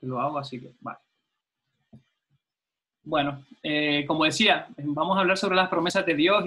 lo hago, así que vale. Bueno, como decía, vamos a hablar sobre las promesas de Dios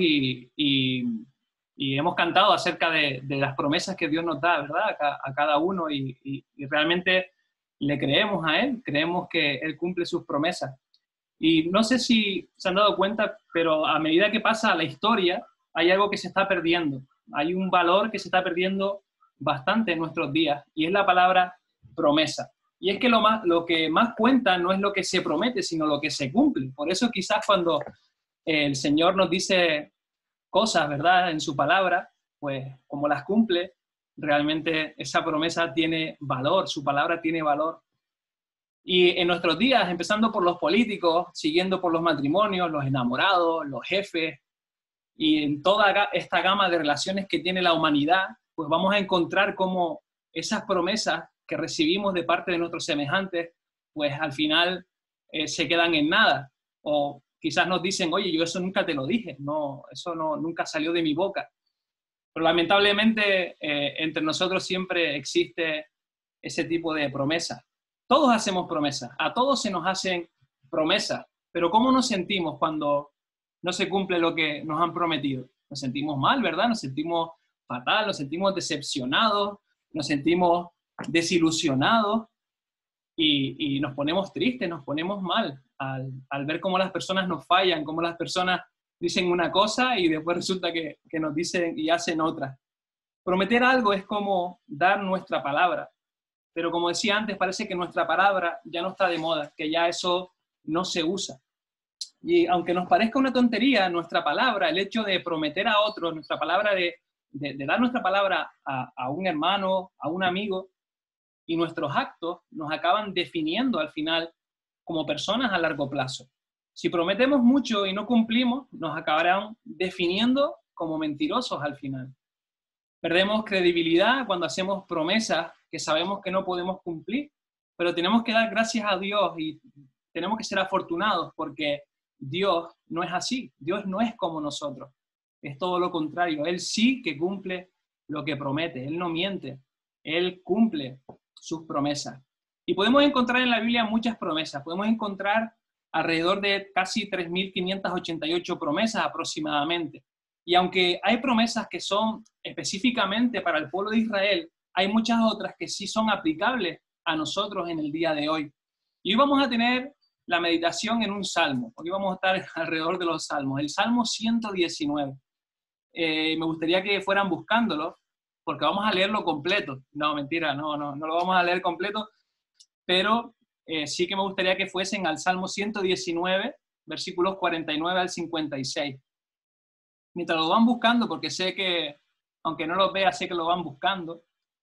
y hemos cantado acerca de las promesas que Dios nos da, ¿verdad? A cada uno y realmente le creemos a Él, creemos que Él cumple sus promesas. Y no sé si se han dado cuenta, pero a medida que pasa la historia, hay algo que se está perdiendo. Hay un valor que se está perdiendo bastante en nuestros días, y es la palabra promesa. Y es que lo que más cuenta no es lo que se promete, sino lo que se cumple. Por eso quizás cuando el Señor nos dice cosas, ¿verdad?, en su palabra, pues como las cumple, realmente esa promesa tiene valor, su palabra tiene valor. Y en nuestros días, empezando por los políticos, siguiendo por los matrimonios, los enamorados, los jefes, y en toda esta gama de relaciones que tiene la humanidad, pues vamos a encontrar cómo esas promesas que recibimos de parte de nuestros semejantes, pues al final se quedan en nada. O quizás nos dicen, oye, yo eso nunca te lo dije, no, eso nunca salió de mi boca. Pero lamentablemente entre nosotros siempre existe ese tipo de promesas. Todos hacemos promesas, a todos se nos hacen promesas, pero ¿cómo nos sentimos cuando no se cumple lo que nos han prometido? Nos sentimos mal, ¿verdad? Nos sentimos fatal, nos sentimos decepcionados, nos sentimos desilusionados y nos ponemos tristes, nos ponemos mal al ver cómo las personas nos fallan, cómo las personas dicen una cosa y después resulta que nos dicen y hacen otra. Prometer algo es como dar nuestra palabra, pero como decía antes, parece que nuestra palabra ya no está de moda, que ya eso no se usa. Y aunque nos parezca una tontería, nuestra palabra, el hecho de prometer a otro, nuestra palabra de dar nuestra palabra a un hermano, a un amigo, y nuestros actos nos acaban definiendo al final como personas a largo plazo. Si prometemos mucho y no cumplimos, nos acabarán definiendo como mentirosos al final. Perdemos credibilidad cuando hacemos promesas que sabemos que no podemos cumplir, pero tenemos que dar gracias a Dios y tenemos que ser afortunados porque Dios no es así. Dios no es como nosotros. Es todo lo contrario. Él sí que cumple lo que promete. Él no miente. Él cumple sus promesas. Y podemos encontrar en la Biblia muchas promesas. Podemos encontrar alrededor de casi 3.588 promesas aproximadamente. Y aunque hay promesas que son específicamente para el pueblo de Israel, hay muchas otras que sí son aplicables a nosotros en el día de hoy. Y hoy vamos a tener la meditación en un salmo. Hoy vamos a estar alrededor de los salmos. El Salmo 119. Me gustaría que fueran buscándolo, porque vamos a leerlo completo. No, mentira, no lo vamos a leer completo, pero sí que me gustaría que fuesen al Salmo 119, versículos 49 al 56. Mientras lo van buscando, porque sé que, aunque no lo vea, sé que lo van buscando.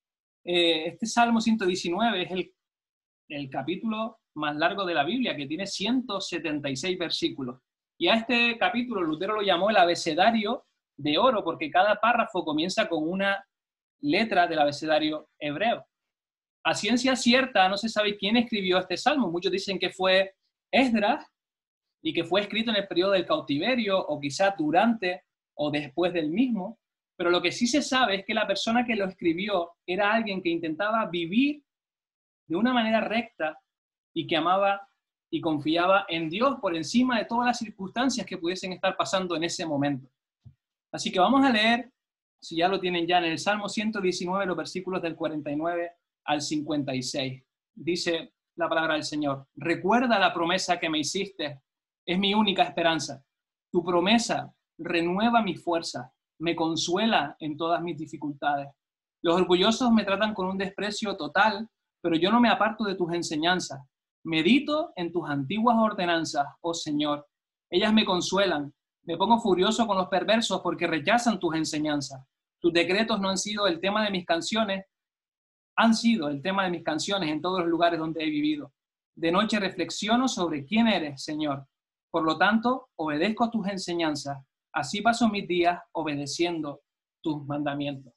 Este Salmo 119 es el capítulo más largo de la Biblia, que tiene 176 versículos. Y a este capítulo Lutero lo llamó el abecedario de oro, porque cada párrafo comienza con una letra del abecedario hebreo. A ciencia cierta no se sabe quién escribió este salmo. Muchos dicen que fue Esdras y que fue escrito en el periodo del cautiverio o quizás durante o después del mismo, pero lo que sí se sabe es que la persona que lo escribió era alguien que intentaba vivir de una manera recta y que amaba y confiaba en Dios por encima de todas las circunstancias que pudiesen estar pasando en ese momento. Así que vamos a leer, si ya lo tienen ya, en el Salmo 119, los versículos del 49 al 56. Dice la palabra del Señor: recuerda la promesa que me hiciste, es mi única esperanza. Tu promesa renueva mi fuerza, me consuela en todas mis dificultades. Los orgullosos me tratan con un desprecio total, pero yo no me aparto de tus enseñanzas. Medito en tus antiguas ordenanzas, oh Señor. Ellas me consuelan. Me pongo furioso con los perversos porque rechazan tus enseñanzas. Tus decretos no han sido el tema de mis canciones, han sido el tema de mis canciones en todos los lugares donde he vivido. De noche reflexiono sobre quién eres, Señor. Por lo tanto, obedezco a tus enseñanzas. Así paso mis días obedeciendo tus mandamientos.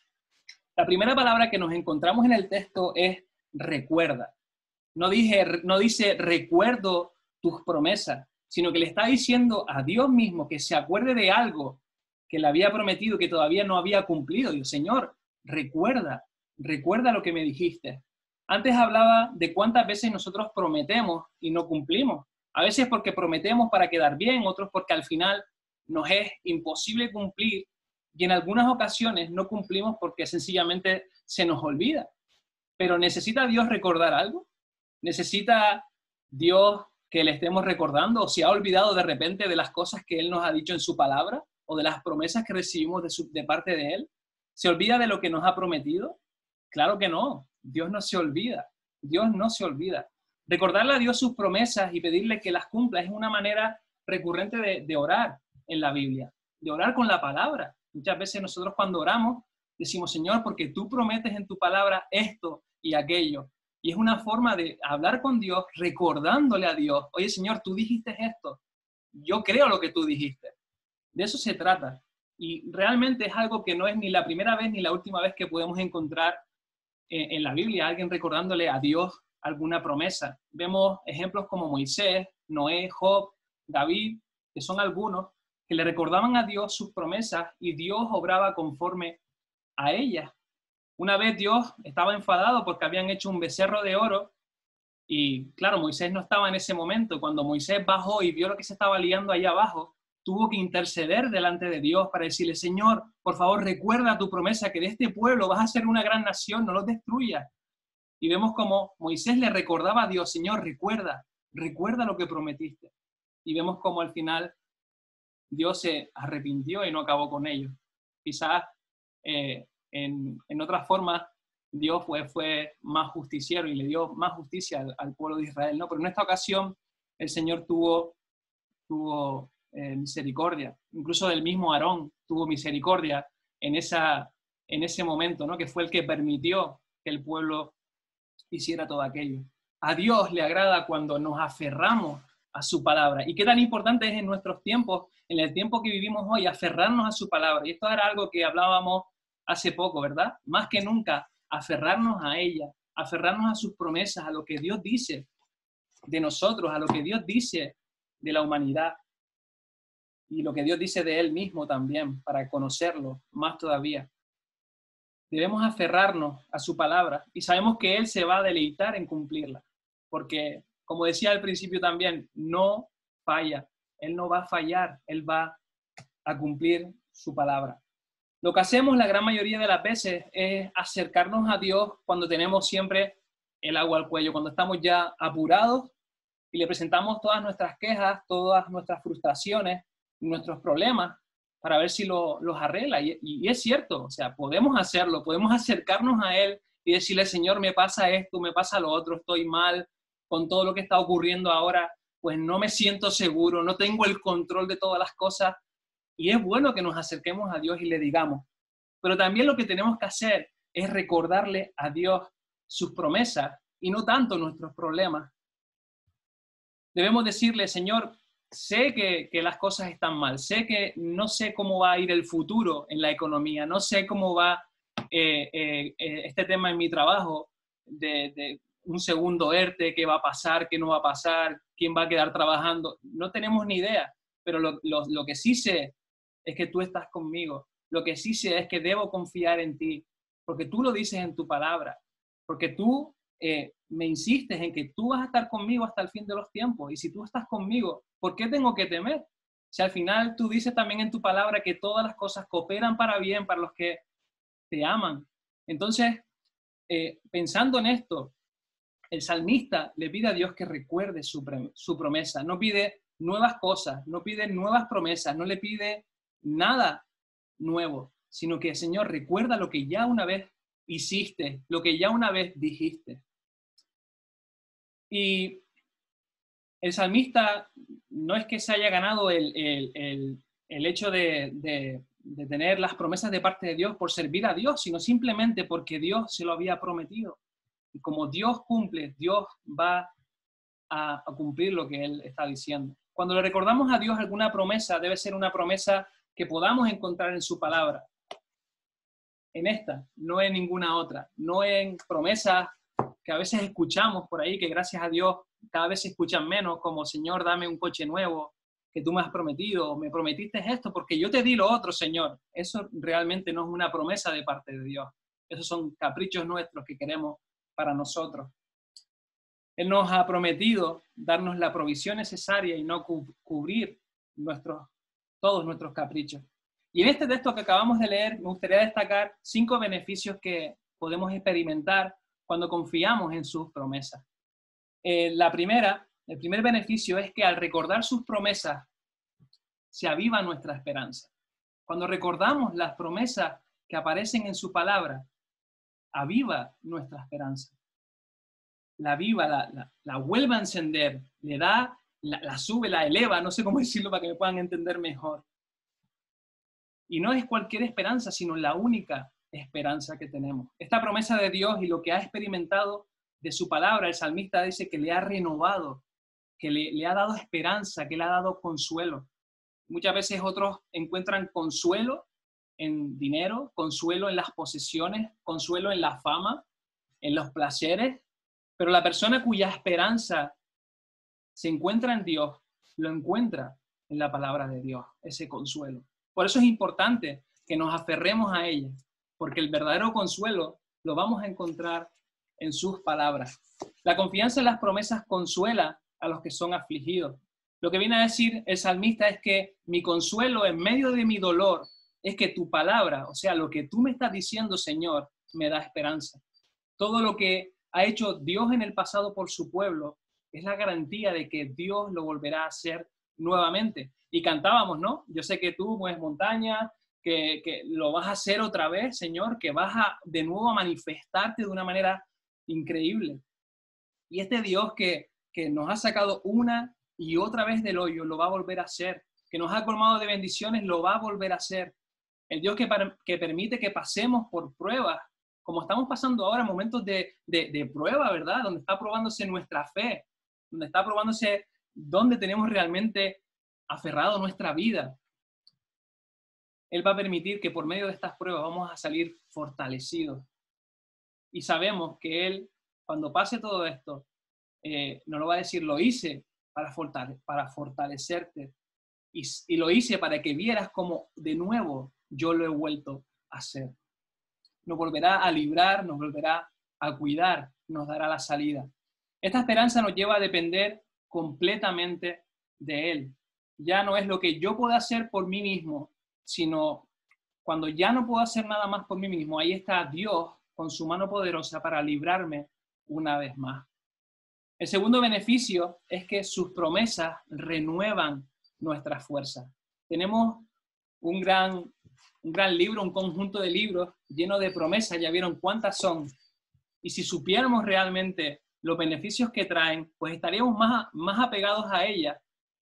La primera palabra que nos encontramos en el texto es recuerda. No dice recuerdo tus promesas, sino que le está diciendo a Dios mismo que se acuerde de algo que le había prometido que todavía no había cumplido. Dios, Señor, recuerda lo que me dijiste. Antes hablaba de cuántas veces nosotros prometemos y no cumplimos. A veces porque prometemos para quedar bien, otros porque al final nos es imposible cumplir, y en algunas ocasiones no cumplimos porque sencillamente se nos olvida. Pero ¿necesita Dios recordar algo? ¿Necesita Dios que le estemos recordando, o se ha olvidado de repente de las cosas que Él nos ha dicho en su palabra o de las promesas que recibimos de parte de Él? ¿Se olvida de lo que nos ha prometido? Claro que no. Dios no se olvida. Dios no se olvida. Recordarle a Dios sus promesas y pedirle que las cumpla es una manera recurrente de orar en la Biblia, de orar con la palabra. Muchas veces nosotros cuando oramos decimos, Señor, porque tú prometes en tu palabra esto y aquello. Y es una forma de hablar con Dios, recordándole a Dios, oye, Señor, tú dijiste esto. Yo creo lo que tú dijiste. De eso se trata. Y realmente es algo que no es ni la primera vez ni la última vez que podemos encontrar en la Biblia, alguien recordándole a Dios alguna promesa. Vemos ejemplos como Moisés, Noé, Job, David, que son algunos que le recordaban a Dios sus promesas y Dios obraba conforme a ellas. Una vez Dios estaba enfadado porque habían hecho un becerro de oro y claro, Moisés no estaba en ese momento. Cuando Moisés bajó y vio lo que se estaba liando allá abajo, tuvo que interceder delante de Dios para decirle, Señor, por favor, recuerda tu promesa que de este pueblo vas a ser una gran nación, no los destruyas. Y vemos como Moisés le recordaba a Dios, Señor, recuerda lo que prometiste. Y vemos como al final Dios se arrepintió y no acabó con ellos. Quizás en otras formas Dios fue más justiciero y le dio más justicia al pueblo de Israel, ¿no? Pero en esta ocasión el Señor tuvo misericordia, incluso del mismo Aarón tuvo misericordia en ese momento, ¿no? Que fue el que permitió que el pueblo hiciera todo aquello. A Dios le agrada cuando nos aferramos a su palabra. Y qué tan importante es en nuestros tiempos, en el tiempo que vivimos hoy, aferrarnos a su palabra. Y esto era algo que hablábamos hace poco, ¿verdad? Más que nunca, aferrarnos a ella, aferrarnos a sus promesas, a lo que Dios dice de nosotros, a lo que Dios dice de la humanidad y lo que Dios dice de Él mismo también, para conocerlo más todavía. Debemos aferrarnos a su palabra y sabemos que Él se va a deleitar en cumplirla, porque, como decía al principio también, no falla. Él no va a fallar, Él va a cumplir su palabra. Lo que hacemos la gran mayoría de las veces es acercarnos a Dios cuando tenemos siempre el agua al cuello, cuando estamos ya apurados y le presentamos todas nuestras quejas, todas nuestras frustraciones, nuestros problemas, para ver si los arregla. Y es cierto, o sea, podemos hacerlo, podemos acercarnos a Él y decirle, Señor, me pasa esto, me pasa lo otro, estoy mal con todo lo que está ocurriendo ahora, pues no me siento seguro, no tengo el control de todas las cosas. Y es bueno que nos acerquemos a Dios y le digamos. Pero también lo que tenemos que hacer es recordarle a Dios sus promesas y no tanto nuestros problemas. Debemos decirle, Señor, sé que las cosas están mal, sé que no sé cómo va a ir el futuro en la economía, no sé cómo va este tema en mi trabajo, de un segundo ERTE, qué va a pasar, qué no va a pasar, quién va a quedar trabajando. No tenemos ni idea, pero lo que sí sé es que tú estás conmigo. Lo que sí sé es que debo confiar en ti, porque tú lo dices en tu palabra, porque tú me insistes en que tú vas a estar conmigo hasta el fin de los tiempos. Y si tú estás conmigo, ¿por qué tengo que temer? Si al final tú dices también en tu palabra que todas las cosas cooperan para bien para los que te aman. Entonces, pensando en esto, el salmista le pide a Dios que recuerde su promesa. No pide nuevas cosas, no pide nuevas promesas, no le pide nada nuevo, sino que, Señor, recuerda lo que ya una vez hiciste, lo que ya una vez dijiste. Y el salmista no es que se haya ganado el hecho de tener las promesas de parte de Dios por servir a Dios, sino simplemente porque Dios se lo había prometido. Y como Dios cumple, Dios va a cumplir lo que Él está diciendo. Cuando le recordamos a Dios alguna promesa, debe ser una promesa que podamos encontrar en su palabra. En esta, no en ninguna otra. No en promesas que a veces escuchamos por ahí, que gracias a Dios cada vez se escuchan menos, como Señor, dame un coche nuevo que tú me has prometido, me prometiste esto porque yo te di lo otro, Señor. Eso realmente no es una promesa de parte de Dios. Esos son caprichos nuestros que queremos para nosotros. Él nos ha prometido darnos la provisión necesaria y no cubrir todos nuestros caprichos. Y en este texto que acabamos de leer, me gustaría destacar 5 beneficios que podemos experimentar cuando confiamos en sus promesas. El primer beneficio es que al recordar sus promesas, se aviva nuestra esperanza. Cuando recordamos las promesas que aparecen en su palabra, aviva nuestra esperanza. La aviva, la vuelve a encender, le da, la sube, la eleva, no sé cómo decirlo para que me puedan entender mejor. Y no es cualquier esperanza, sino la única esperanza que tenemos. Esta promesa de Dios y lo que ha experimentado de su palabra, el salmista dice que le ha renovado, que le ha dado esperanza, que le ha dado consuelo. Muchas veces otros encuentran consuelo en dinero, consuelo en las posesiones, consuelo en la fama, en los placeres, pero la persona cuya esperanza se encuentra en Dios, lo encuentra en la palabra de Dios, ese consuelo. Por eso es importante que nos aferremos a ella, porque el verdadero consuelo lo vamos a encontrar en sus palabras. La confianza en las promesas consuela a los que son afligidos. Lo que viene a decir el salmista es que mi consuelo en medio de mi dolor es que tu palabra, o sea, lo que tú me estás diciendo, Señor, me da esperanza. Todo lo que ha hecho Dios en el pasado por su pueblo es la garantía de que Dios lo volverá a hacer nuevamente. Y cantábamos, ¿no? Yo sé que tú mueves montaña, que lo vas a hacer otra vez, Señor, que vas de nuevo a manifestarte de una manera increíble. Y este Dios que nos ha sacado una y otra vez del hoyo, lo va a volver a hacer. Que nos ha colmado de bendiciones, lo va a volver a hacer. El Dios que permite que pasemos por pruebas, como estamos pasando ahora, momentos de prueba, ¿verdad? Donde está probándose nuestra fe, donde está probándose dónde tenemos realmente aferrado nuestra vida. Él va a permitir que por medio de estas pruebas vamos a salir fortalecidos. Y sabemos que Él, cuando pase todo esto, nos lo va a decir, lo hice para fortalecerte. Y lo hice para que vieras cómo de nuevo yo lo he vuelto a hacer. Nos volverá a librar, nos volverá a cuidar, nos dará la salida. Esta esperanza nos lleva a depender completamente de Él. Ya no es lo que yo pueda hacer por mí mismo, sino cuando ya no puedo hacer nada más por mí mismo, ahí está Dios con su mano poderosa para librarme una vez más. El segundo beneficio es que sus promesas renuevan nuestras fuerzas. Tenemos un gran libro, un conjunto de libros lleno de promesas, ya vieron cuántas son. Y si supiéramos realmente los beneficios que traen, pues estaríamos más apegados a ellas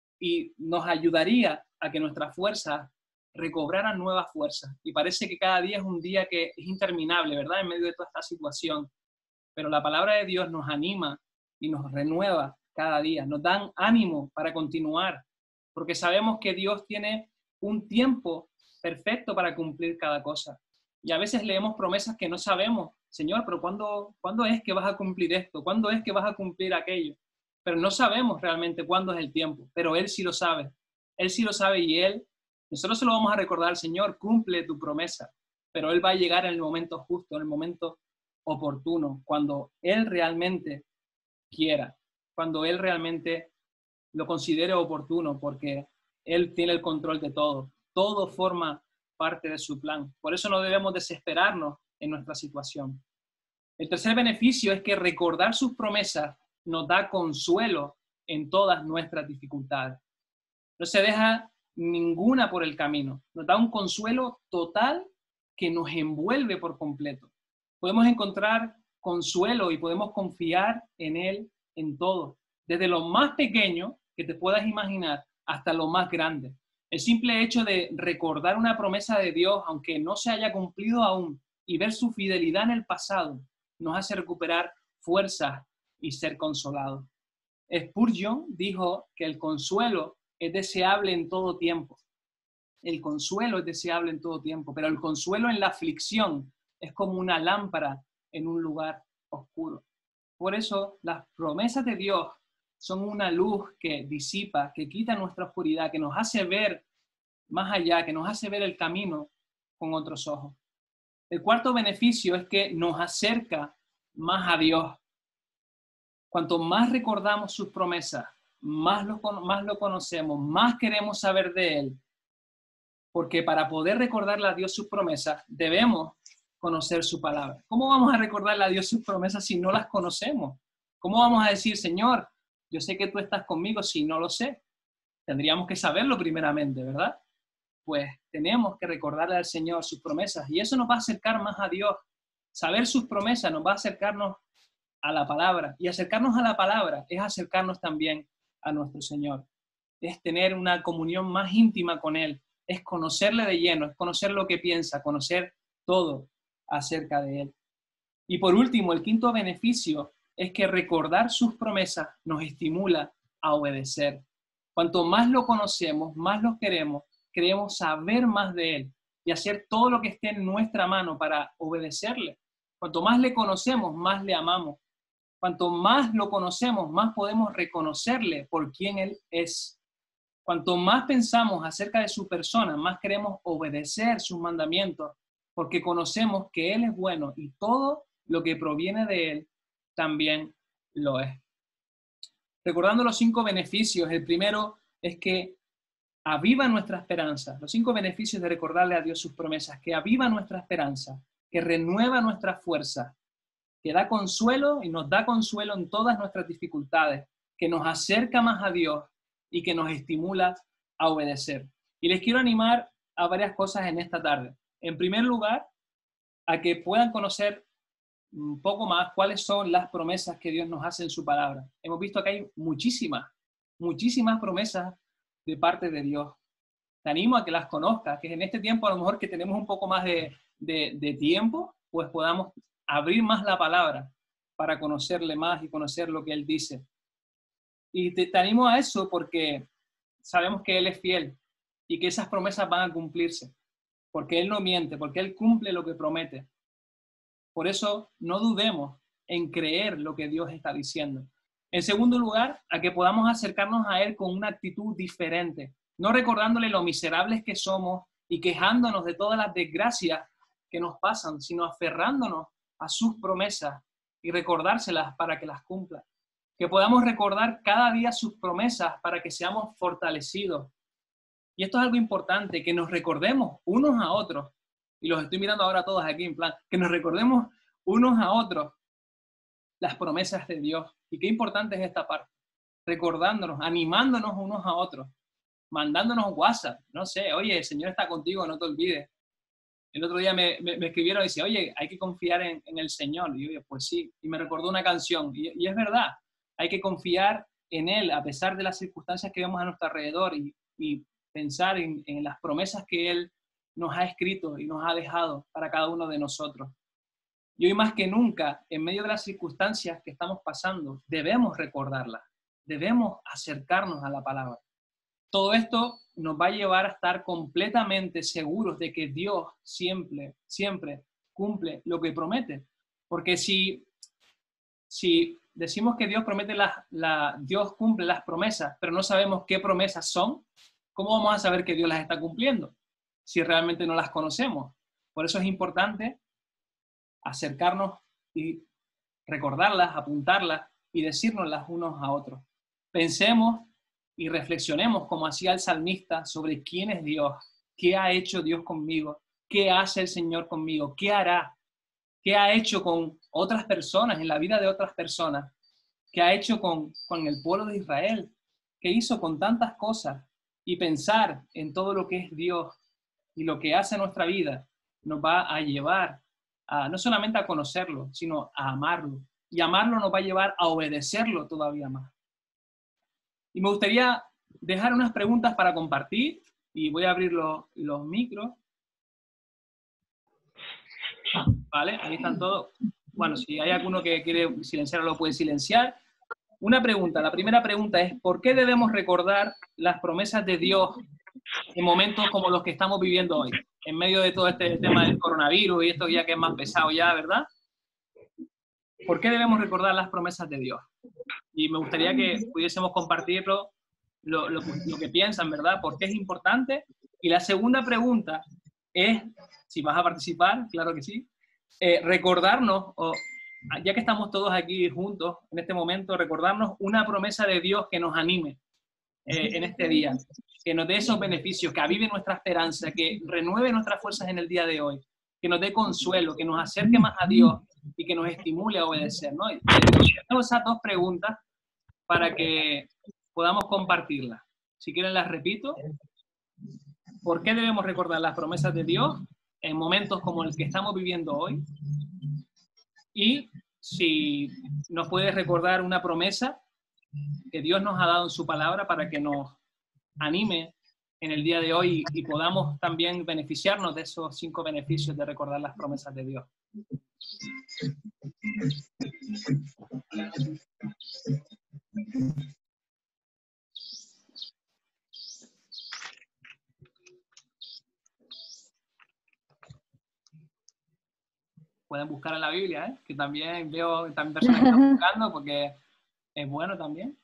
y nos ayudaría a que nuestras fuerzas recobraran nuevas fuerzas. Y parece que cada día es un día que es interminable, ¿verdad? En medio de toda esta situación. Pero la palabra de Dios nos anima y nos renueva cada día, nos dan ánimo para continuar, porque sabemos que Dios tiene un tiempo perfecto para cumplir cada cosa. Y a veces leemos promesas que no sabemos, Señor, pero ¿cuándo es que vas a cumplir esto? ¿Cuándo es que vas a cumplir aquello? Pero no sabemos realmente cuándo es el tiempo, pero Él sí lo sabe. Él sí lo sabe y nosotros se lo vamos a recordar, Señor, cumple tu promesa, pero Él va a llegar en el momento justo, en el momento oportuno, cuando Él realmente quiera, cuando Él realmente lo considere oportuno, porque Él tiene el control de todo. Todo forma parte de su plan. Por eso no debemos desesperarnos en nuestra situación. El tercer beneficio es que recordar sus promesas nos da consuelo en todas nuestras dificultades. No se deja ninguna por el camino. Nos da un consuelo total que nos envuelve por completo. Podemos encontrar consuelo y podemos confiar en Él en todo, desde lo más pequeño que te puedas imaginar hasta lo más grande. El simple hecho de recordar una promesa de Dios, aunque no se haya cumplido aún, y ver su fidelidad en el pasado, nos hace recuperar fuerzas y ser consolados. Spurgeon dijo que el consuelo es deseable en todo tiempo. El consuelo es deseable en todo tiempo, pero el consuelo en la aflicción es como una lámpara en un lugar oscuro. Por eso las promesas de Dios son una luz que disipa, que quita nuestra oscuridad, que nos hace ver más allá, que nos hace ver el camino con otros ojos. El cuarto beneficio es que nos acerca más a Dios. Cuanto más recordamos sus promesas, más lo conocemos, más queremos saber de Él. Porque para poder recordarle a Dios sus promesas, debemos conocer su palabra. ¿Cómo vamos a recordarle a Dios sus promesas si no las conocemos? ¿Cómo vamos a decir, Señor, yo sé que tú estás conmigo si no lo sé? Tendríamos que saberlo primeramente, ¿verdad? Pues tenemos que recordarle al Señor sus promesas y eso nos va a acercar más a Dios. Saber sus promesas nos va a acercarnos a la palabra y acercarnos a la palabra es acercarnos también a nuestro Señor. Es tener una comunión más íntima con Él, es conocerle de lleno, es conocer lo que piensa, conocer todo acerca de Él. Y por último, el quinto beneficio es que recordar sus promesas nos estimula a obedecer. Cuanto más lo conocemos, más lo queremos saber más de Él y hacer todo lo que esté en nuestra mano para obedecerle. Cuanto más le conocemos, más le amamos. Cuanto más lo conocemos, más podemos reconocerle por quién Él es. Cuanto más pensamos acerca de su persona, más queremos obedecer sus mandamientos, porque conocemos que Él es bueno y todo lo que proviene de Él también lo es. Recordando los 5 beneficios, el primero es que aviva nuestra esperanza. Los 5 beneficios de recordarle a Dios sus promesas, que aviva nuestra esperanza, que renueva nuestra fuerza, que da consuelo y nos da consuelo en todas nuestras dificultades, que nos acerca más a Dios y que nos estimula a obedecer. Y les quiero animar a varias cosas en esta tarde. En primer lugar, a que puedan conocer un poco más cuáles son las promesas que Dios nos hace en su palabra. Hemos visto que hay muchísimas promesas de parte de Dios. Te animo a que las conozcas, que en este tiempo a lo mejor que tenemos un poco más de tiempo, pues podamos abrir más la palabra para conocerle más y conocer lo que Él dice. Y te animo a eso porque sabemos que Él es fiel y que esas promesas van a cumplirse, porque Él no miente, porque Él cumple lo que promete. Por eso no dudemos en creer lo que Dios está diciendo. En segundo lugar, a que podamos acercarnos a Él con una actitud diferente, no recordándole lo miserables que somos y quejándonos de todas las desgracias que nos pasan, sino aferrándonos a sus promesas y recordárselas para que las cumpla. Que podamos recordar cada día sus promesas para que seamos fortalecidos. Y esto es algo importante, que nos recordemos unos a otros. Y los estoy mirando ahora todos aquí en plan, que nos recordemos unos a otros las promesas de Dios. Y qué importante es esta parte. Recordándonos, animándonos unos a otros, mandándonos WhatsApp. No sé, oye, el Señor está contigo, no te olvides. El otro día me escribieron y decía, oye, hay que confiar en el Señor. Y yo, pues sí. Y me recordó una canción. Y es verdad, hay que confiar en Él a pesar de las circunstancias que vemos a nuestro alrededor y pensar en las promesas que Él nos ha escrito y nos ha dejado para cada uno de nosotros. Y hoy más que nunca, en medio de las circunstancias que estamos pasando, debemos recordarlas, debemos acercarnos a la palabra. Todo esto nos va a llevar a estar completamente seguros de que Dios siempre cumple lo que promete. Porque si decimos que Dios promete Dios cumple las promesas, pero no sabemos qué promesas son, ¿cómo vamos a saber que Dios las está cumpliendo si realmente no las conocemos? Por eso es importante acercarnos y recordarlas, apuntarlas y decírnoslas unos a otros. Pensemos y reflexionemos como hacía el salmista sobre quién es Dios, qué ha hecho Dios conmigo, qué hace el Señor conmigo, qué hará, qué ha hecho con otras personas, en la vida de otras personas, qué ha hecho con el pueblo de Israel, qué hizo con tantas cosas, y pensar en todo lo que es Dios y lo que hace en nuestra vida nos va a llevar no solamente a conocerlo, sino a amarlo. Y amarlo nos va a llevar a obedecerlo todavía más. Y me gustaría dejar unas preguntas para compartir y voy a abrir los micros. Vale, ahí están todos. Bueno, si hay alguno que quiere silenciarlo, lo puede silenciar. Una pregunta, la primera pregunta es, ¿por qué debemos recordar las promesas de Dios en momentos como los que estamos viviendo hoy? En medio de todo este tema del coronavirus y esto ya que es más pesado ya, ¿verdad? ¿Por qué debemos recordar las promesas de Dios? Y me gustaría que pudiésemos compartirlo, lo que piensan, ¿verdad? ¿Por qué es importante? Y la segunda pregunta es, si vas a participar, claro que sí, recordarnos ya que estamos todos aquí juntos en este momento, recordarnos una promesa de Dios que nos anime en este día, que nos dé esos beneficios, que avive nuestra esperanza, que renueve nuestras fuerzas en el día de hoy, que nos dé consuelo, que nos acerque más a Dios y que nos estimule a obedecer, ¿no? Y tenemos esas dos preguntas para que podamos compartirlas. Si quieren las repito. ¿Por qué debemos recordar las promesas de Dios en momentos como el que estamos viviendo hoy? Y si nos puedes recordar una promesa que Dios nos ha dado en su palabra para que nos anime en el día de hoy y podamos también beneficiarnos de esos 5 beneficios de recordar las promesas de Dios. Pueden buscar en la Biblia, que también veo también personas que están buscando porque es bueno también.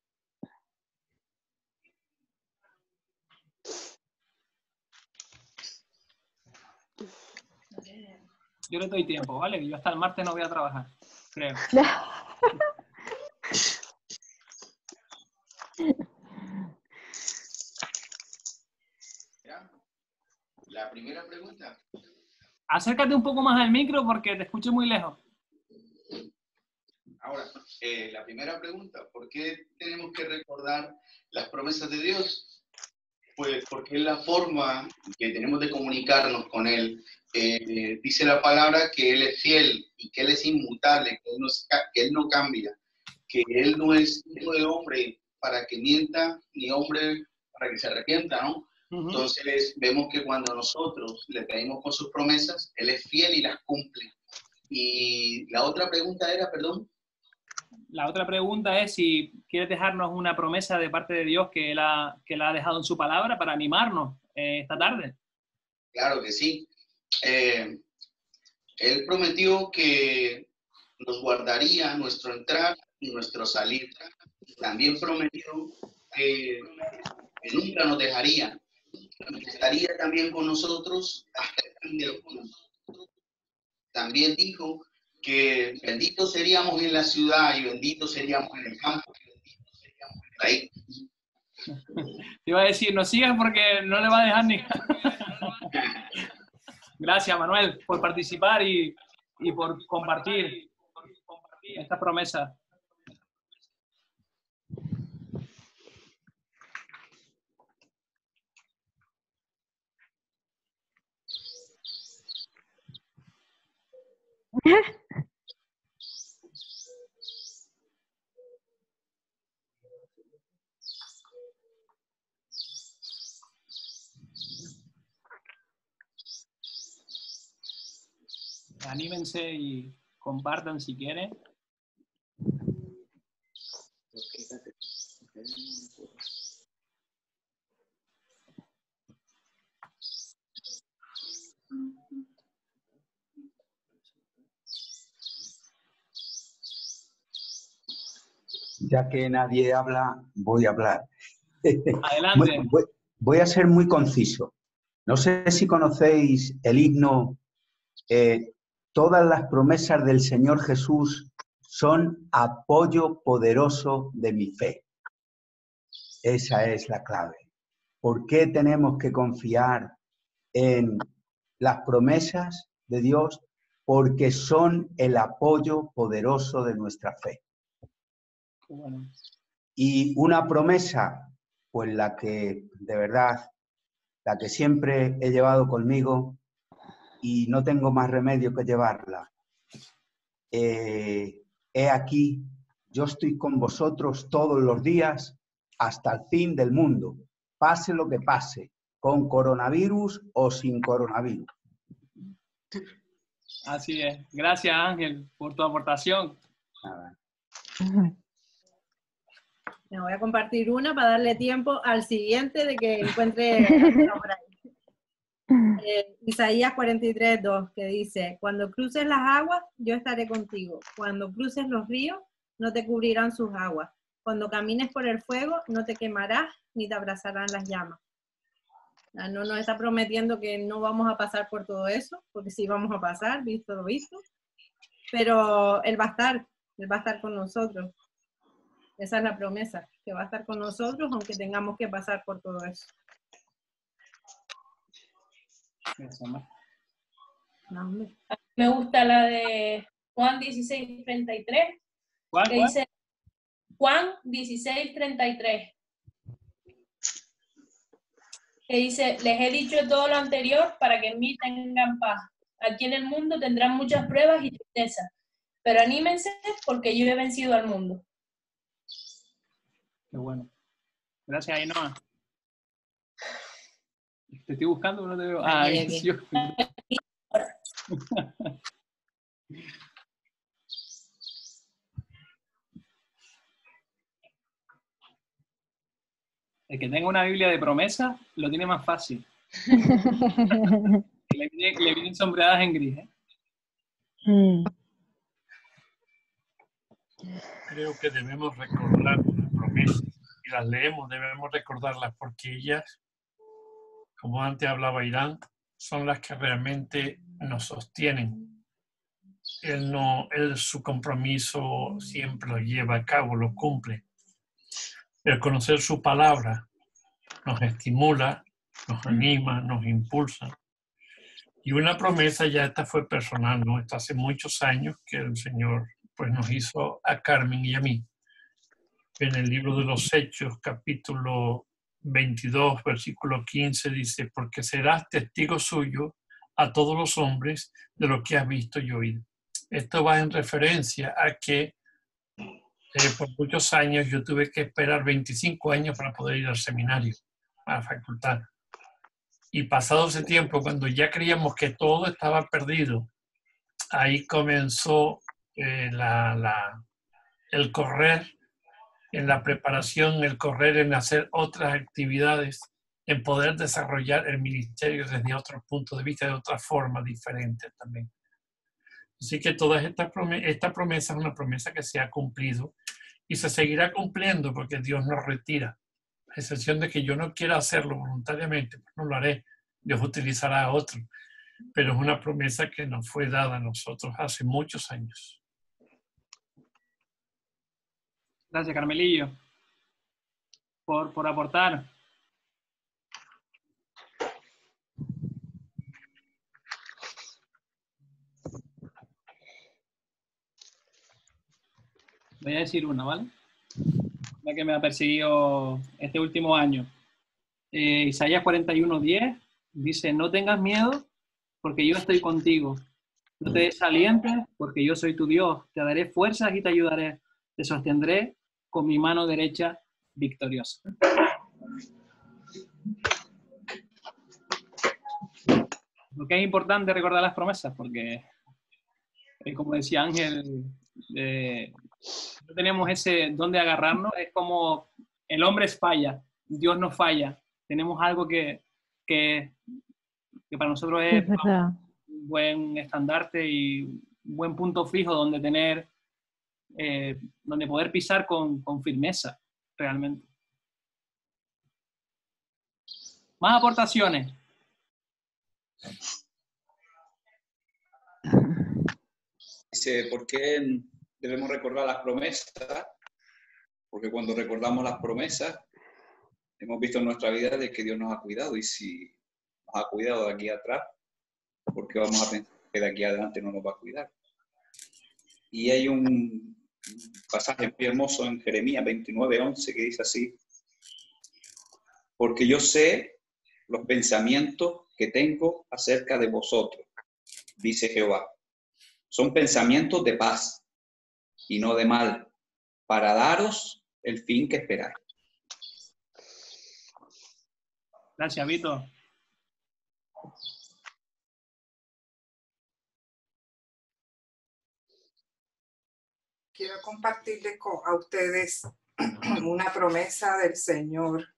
Yo le doy tiempo, ¿vale? Que yo hasta el martes no voy a trabajar, creo. La primera pregunta. Acércate un poco más al micro porque te escucho muy lejos. Ahora, la primera pregunta, ¿por qué tenemos que recordar las promesas de Dios? Pues porque es la forma que tenemos de comunicarnos con Él. Dice la palabra que Él es fiel y que Él es inmutable, que Él no cambia, que Él no es hijo de hombre para que mienta, ni hombre para que se arrepienta, ¿no? Entonces vemos que cuando nosotros le pedimos con sus promesas, Él es fiel y las cumple. Y la otra pregunta era, perdón. La otra pregunta es si quieres dejarnos una promesa de parte de Dios que Él ha dejado en su palabra para animarnos esta tarde. Claro que sí. Él prometió que nos guardaría nuestro entrar y nuestro salir. También prometió que nunca nos dejaría. Estaría también con nosotros hasta el fin del mundo. También dijo que benditos seríamos en la ciudad y benditos seríamos en el campo. Ahí. Te iba a decir, no sigas porque no le va a dejar ni... Gracias, Manuel, por participar y por compartir esta promesa. Anímense y compartan si quieren. Ya que nadie habla, voy a hablar. Adelante. Voy a ser muy conciso. No sé si conocéis el himno todas las promesas del Señor Jesús son apoyo poderoso de mi fe. Esa es la clave. ¿Por qué tenemos que confiar en las promesas de Dios? Porque son el apoyo poderoso de nuestra fe. Bueno. Y una promesa, pues la que de verdad, la que siempre he llevado conmigo y no tengo más remedio que llevarla. He aquí, yo estoy con vosotros todos los días hasta el fin del mundo, pase lo que pase, con coronavirus o sin coronavirus. Así es. Gracias, Ángel, por tu aportación. Nada. Me voy a compartir una para darle tiempo al siguiente de que encuentre por ahí. Isaías 43:2, que dice: cuando cruces las aguas, yo estaré contigo. Cuando cruces los ríos, no te cubrirán sus aguas. Cuando camines por el fuego, no te quemarás, ni te abrazarán las llamas. No nos está prometiendo que no vamos a pasar por todo eso, porque sí vamos a pasar, visto lo visto. pero Él va a estar con nosotros. Esa es la promesa, que va a estar con nosotros aunque tengamos que pasar por todo eso. Me gusta la de Juan 16:33. ¿Cuál? Dice Juan 16:33. Que dice, les he dicho todo lo anterior para que en mí tengan paz. Aquí en el mundo tendrán muchas pruebas y tristezas, pero anímense porque yo he vencido al mundo. Qué bueno. Gracias, Ainhoa. Te estoy buscando, pero no te veo. Aquí. Yo. El que tenga una Biblia de promesa lo tiene más fácil. Le vienen sombreadas en gris, ¿eh? Creo que debemos recordar las promesas. Si las leemos, debemos recordarlas porque ellas, como antes hablaba Irán, son las que realmente nos sostienen. Él su compromiso siempre lo lleva a cabo, lo cumple. El conocer su palabra nos estimula, nos anima, nos impulsa. Y una promesa, ya esta fue personal, ¿no? Esta hace muchos años que el Señor pues, nos hizo a Carmen y a mí. En el libro de los Hechos, capítulo 22, versículo 15, dice, porque serás testigo suyo a todos los hombres de lo que has visto y oído. Esto va en referencia a que por muchos años yo tuve que esperar 25 años para poder ir al seminario, a la facultad. Y pasado ese tiempo, cuando ya creíamos que todo estaba perdido, ahí comenzó el correr en la preparación, el correr en hacer otras actividades, en poder desarrollar el ministerio desde otro punto de vista, de otra forma diferente también. Así que toda esta promesa es una promesa que se ha cumplido y se seguirá cumpliendo porque Dios nos retira. A excepción de que yo no quiera hacerlo voluntariamente, pues no lo haré. Dios utilizará a otro. Pero es una promesa que nos fue dada a nosotros hace muchos años. Gracias, Carmelillo, por aportar. Voy a decir una, ¿vale? La que me ha perseguido este último año. Isaías 41:10 dice, no tengas miedo porque yo estoy contigo. No te desalientes porque yo soy tu Dios. Te daré fuerzas y te ayudaré. Te sostendré con mi mano derecha victoriosa. ¿Por qué es importante recordar las promesas? Porque, como decía Ángel, no tenemos ese dónde agarrarnos. Es como el hombre falla, Dios no falla. Tenemos algo que para nosotros es un buen estandarte y un buen punto fijo donde tener, donde poder pisar con firmeza, realmente. Más aportaciones. Dice, ¿por qué debemos recordar las promesas? Porque cuando recordamos las promesas, hemos visto en nuestra vida de que Dios nos ha cuidado, y si nos ha cuidado de aquí atrás, ¿por qué vamos a pensar que de aquí adelante no nos va a cuidar? Y hay un pasaje muy hermoso en Jeremías 29:11 que dice así, porque yo sé los pensamientos que tengo acerca de vosotros, dice Jehová. Son pensamientos de paz y no de mal, para daros el fin que esperáis. Gracias, Vito. Quiero compartirles a ustedes una promesa del Señor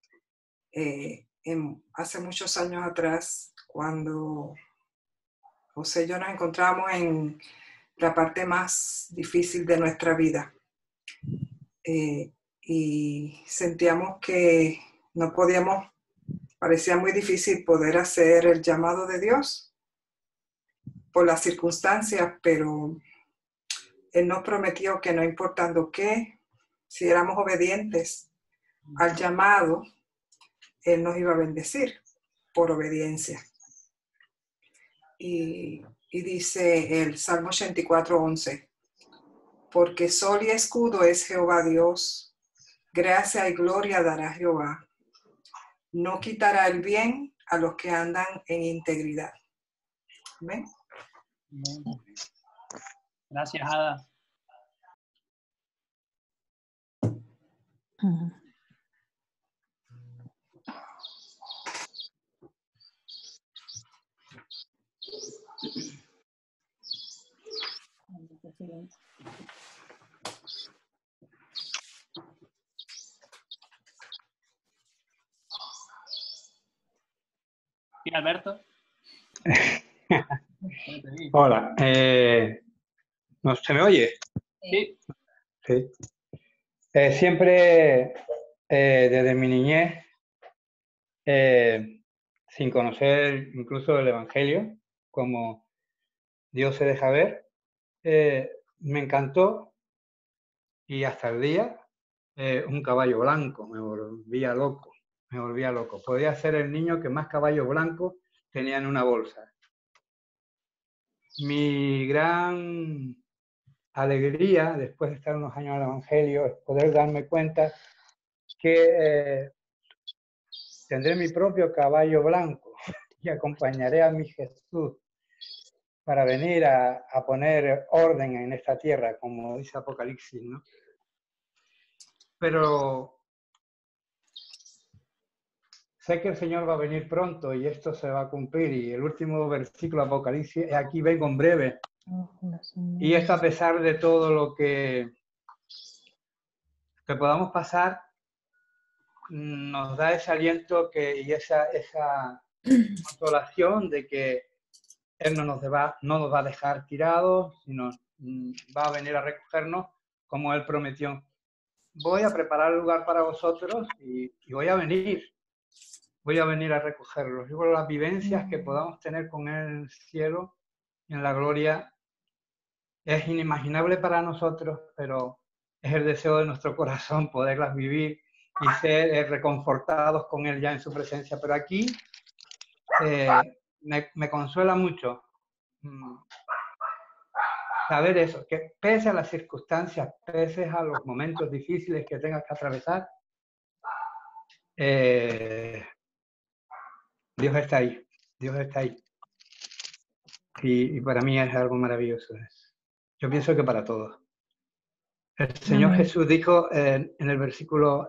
hace muchos años atrás, cuando José y yo nos encontramos en la parte más difícil de nuestra vida. Y sentíamos que no podíamos, parecía muy difícil poder hacer el llamado de Dios por las circunstancias, pero Él nos prometió que no importando qué, si éramos obedientes al llamado, Él nos iba a bendecir por obediencia. Y dice el Salmo 84:11, porque sol y escudo es Jehová Dios, gracia y gloria dará Jehová. No quitará el bien a los que andan en integridad. ¿Ven? Gracias, Ada. ¿Y Alberto? Hola, ¿no se me oye? Sí. Sí. Siempre, desde mi niñez, sin conocer incluso el Evangelio, como Dios se deja ver, me encantó, y hasta el día, un caballo blanco, me volvía loco. Podía ser el niño que más caballos blancos tenía en una bolsa. Mi gran alegría, después de estar unos años en el Evangelio, es poder darme cuenta que tendré mi propio caballo blanco y acompañaré a mi Jesús para venir a poner orden en esta tierra, como dice Apocalipsis, ¿no? Pero sé que el Señor va a venir pronto y esto se va a cumplir. Y el último versículo de Apocalipsis, aquí vengo en breve. Y esto, a pesar de todo lo que podamos pasar, nos da ese aliento y esa consolación de que Él no nos va a dejar tirados, sino va a venir a recogernos como Él prometió. Voy a preparar el lugar para vosotros y voy a venir a recogerlos. Y por las vivencias que podamos tener con Él en el cielo, en la gloria, es inimaginable para nosotros, pero es el deseo de nuestro corazón poderlas vivir y ser reconfortados con Él ya en su presencia. Pero aquí me consuela mucho saber eso, que pese a las circunstancias, pese a los momentos difíciles que tengas que atravesar, Dios está ahí, Dios está ahí. Y para mí es algo maravilloso. Yo pienso que para todos. El Señor Jesús dijo en el versículo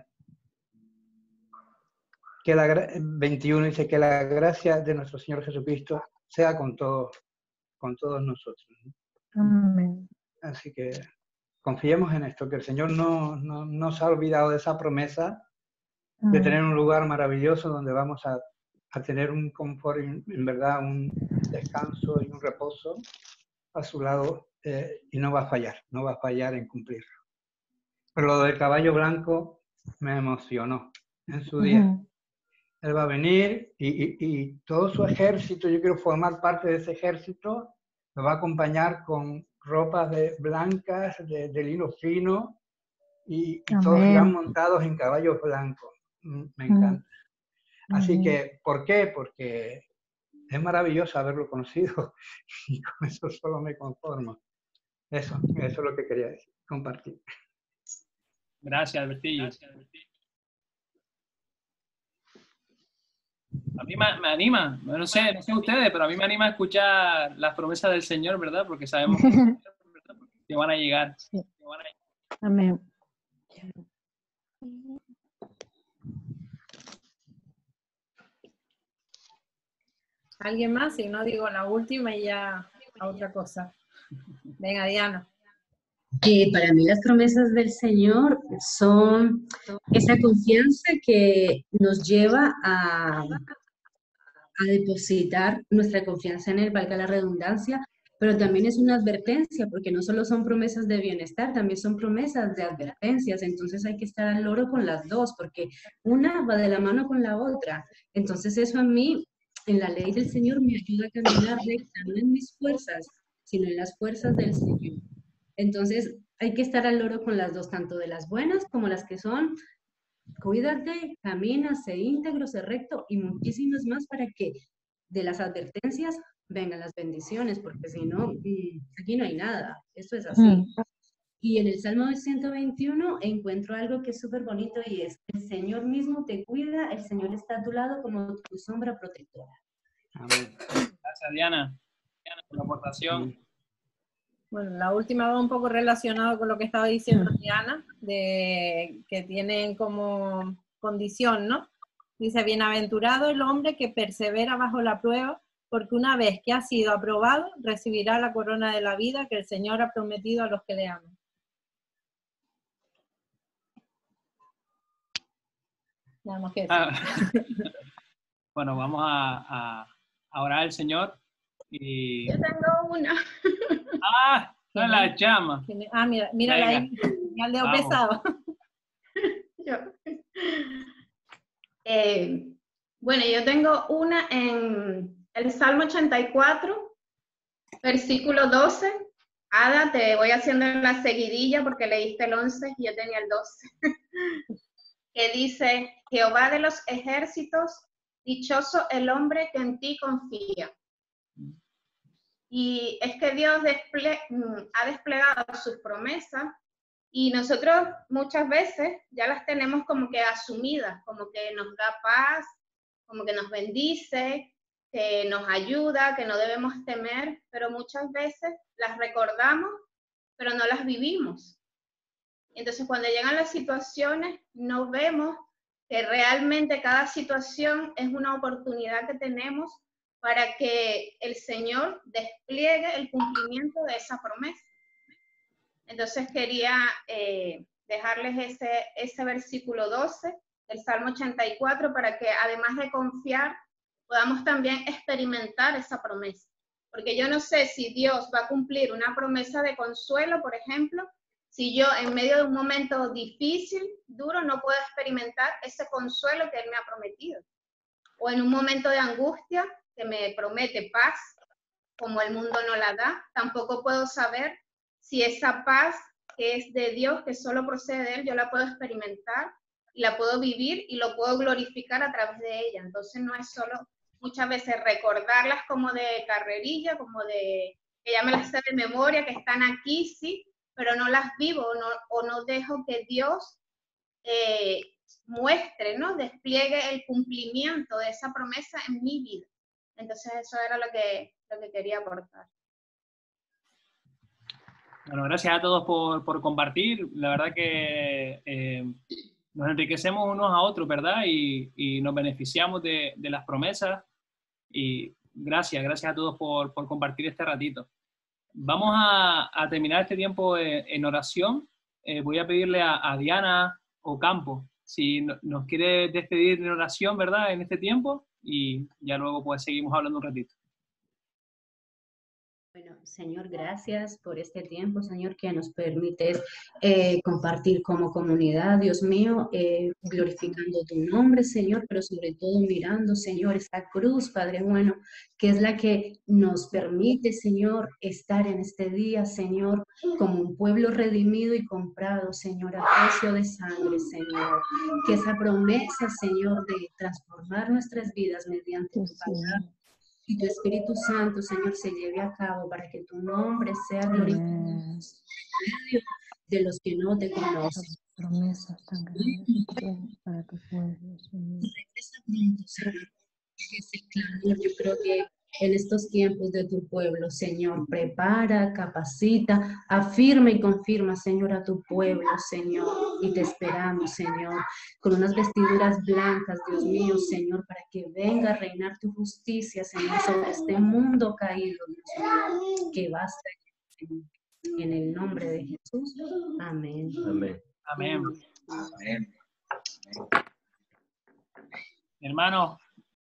21, dice que la gracia de nuestro Señor Jesucristo sea con todos nosotros. Amén. Así que confiemos en esto, que el Señor no se ha olvidado de esa promesa de tener un lugar maravilloso donde vamos a tener un confort, en verdad, un descanso y un reposo a su lado, y no va a fallar en cumplirlo. Pero lo del caballo blanco me emocionó en su día. Él va a venir y todo su ejército, yo quiero formar parte de ese ejército, me va a acompañar con ropas blancas, de lino fino, y todos irán montados en caballos blancos. Me encanta. Así que, ¿por qué? Porque es maravilloso haberlo conocido y con eso solo me conformo. Eso es lo que quería decir, compartir. Gracias, Albertillo. A mí me anima, no sé ustedes, pero a mí me anima a escuchar las promesas del Señor, ¿verdad? Porque sabemos que van a llegar. Sí. Amén. ¿Alguien más? Si no, digo la última y ya a otra cosa. Venga, Diana. Para mí las promesas del Señor son esa confianza que nos lleva a depositar nuestra confianza en Él, valga la redundancia, pero también es una advertencia, porque no solo son promesas de bienestar, también son promesas de advertencias. Entonces hay que estar al loro con las dos, porque una va de la mano con la otra. Entonces eso a mí, en la ley del Señor, me ayuda a caminar recta, no en mis fuerzas, sino en las fuerzas del Señor. Entonces, hay que estar al loro con las dos, tanto de las buenas como las que son, cuídate, camina, sé íntegro, sé recto y muchísimas más para que de las advertencias vengan las bendiciones, porque si no, aquí no hay nada, esto es así. Y en el Salmo 121 encuentro algo que es súper bonito y es, el Señor mismo te cuida, el Señor está a tu lado como tu sombra protectora. Amén. Gracias, Diana, por la aportación. Bueno, la última va un poco relacionado con lo que estaba diciendo Diana, de que tienen como condición, ¿no? Dice, bienaventurado el hombre que persevera bajo la prueba, porque una vez que ha sido aprobado, recibirá la corona de la vida que el Señor ha prometido a los que le aman. Nada más que decir. Bueno, vamos a orar al Señor. Y... Yo tengo una. ¡Ah! No la llama. Ah, mira ahí, el dedo pesado. Bueno, yo tengo una en el Salmo 84, versículo 12. Ada, te voy haciendo la seguidilla porque leíste el 11 y yo tenía el 12. Que dice, Jehová de los ejércitos, dichoso el hombre que en ti confía. Y es que Dios ha desplegado sus promesas y nosotros muchas veces ya las tenemos como que asumidas, como que nos da paz, como que nos bendice, que nos ayuda, que no debemos temer, pero muchas veces las recordamos, pero no las vivimos. Entonces, cuando llegan las situaciones, no vemos que realmente cada situación es una oportunidad que tenemos para que el Señor despliegue el cumplimiento de esa promesa. Entonces, quería dejarles ese versículo 12 del Salmo 84 para que, además de confiar, podamos también experimentar esa promesa. Porque yo no sé si Dios va a cumplir una promesa de consuelo, por ejemplo, si yo en medio de un momento difícil, duro, no puedo experimentar ese consuelo que Él me ha prometido. O en un momento de angustia que me promete paz, como el mundo no la da, tampoco puedo saber si esa paz que es de Dios, que solo procede de Él, yo la puedo experimentar y la puedo vivir y lo puedo glorificar a través de ella. Entonces no es solo muchas veces recordarlas como de carrerilla, como de que ya me las sé de memoria, que están aquí, sí, pero no las vivo o no dejo que Dios muestre, ¿no? Despliegue el cumplimiento de esa promesa en mi vida. Entonces eso era lo que quería aportar. Bueno, gracias a todos por compartir. La verdad que nos enriquecemos unos a otros, ¿verdad? Y nos beneficiamos de las promesas. Y gracias a todos por compartir este ratito. Vamos a terminar este tiempo en oración. Voy a pedirle a Diana Ocampo si nos quiere despedir en oración, ¿verdad? En este tiempo. Y ya luego pues seguimos hablando un ratito. Bueno, Señor, gracias por este tiempo, Señor, que nos permites compartir como comunidad, Dios mío, glorificando tu nombre, Señor, pero sobre todo mirando, Señor, esta cruz, Padre bueno, que es la que nos permite, Señor, estar en este día, Señor, como un pueblo redimido y comprado, Señor, a precio de sangre, Señor. Que esa promesa, Señor, de transformar nuestras vidas mediante tu palabra y tu Espíritu Santo, Señor, se lleve a cabo para que tu nombre sea glorificado en medio de los que no te conocen. Promesas tan grandes para tu pueblo, Señor. Regresa pronto, Señor. Ese clamor, yo creo que en estos tiempos de tu pueblo, Señor, prepara, capacita, afirma y confirma, Señor, a tu pueblo, Señor, y te esperamos, Señor, con unas vestiduras blancas, Dios mío, Señor, para que venga a reinar tu justicia, Señor, sobre este mundo caído, Dios mío, que basta, Señor. En el nombre de Jesús, amén. Amén. Amén. Amén. Hermano,